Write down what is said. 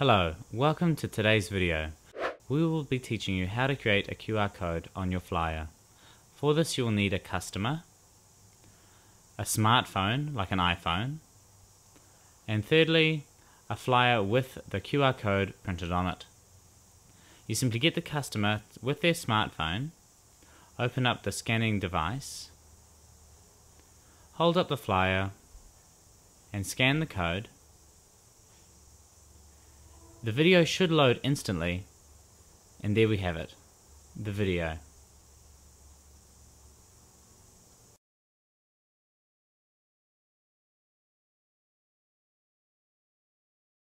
Hello, welcome to today's video. We will be teaching you how to create a QR code on your flyer. For this you will need a customer, a smartphone like an iPhone, and thirdly, a flyer with the QR code printed on it. You simply get the customer with their smartphone, open up the scanning device, hold up the flyer, and scan the code. The video should load instantly, and there we have it, the video.